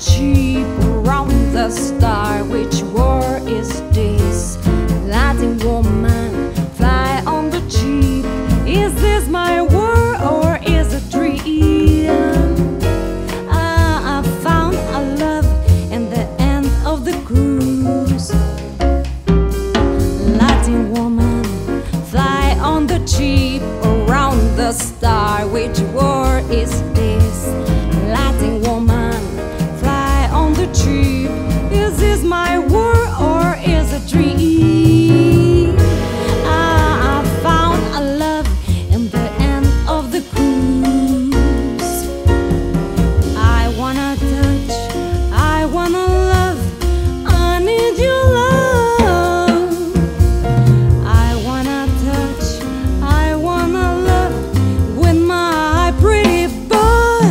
cheap around the star. Which war is this? Latin woman, fly on the cheap. Is this my war or is it a dream? I found a love in the end of the cruise. Latin woman, fly on the cheap around the star. Which war is this? Latin woman, fly on the cheap. Is this my war or is it a dream? I found a love in the end of the cruise. I wanna touch, I wanna love, I need your love. I wanna touch, I wanna love with my pretty boy.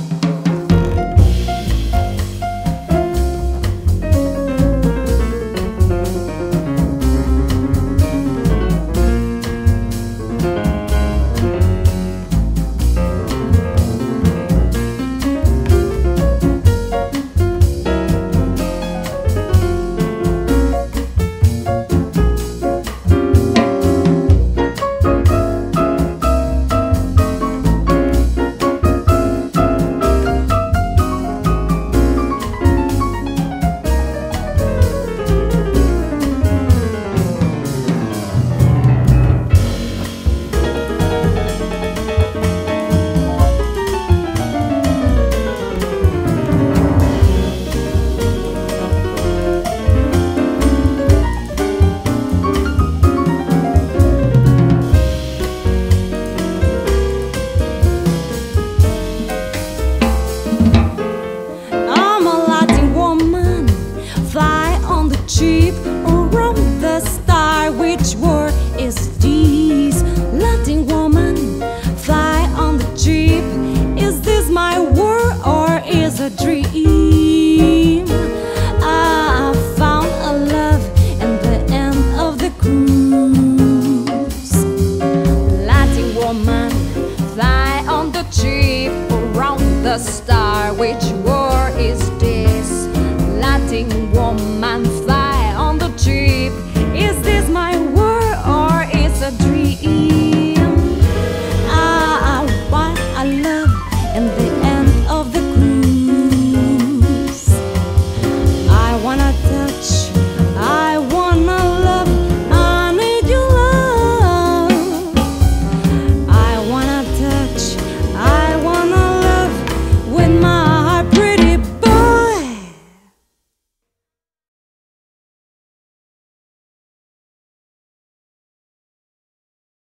Cheap around the star. Which war is this? Latin woman, fly on the cheap. Is this my war or is a dream? I found a love in the end of the cruise. Latin woman, fly on the cheap around the star. Which war is this? Latin woman, fly on the cheap.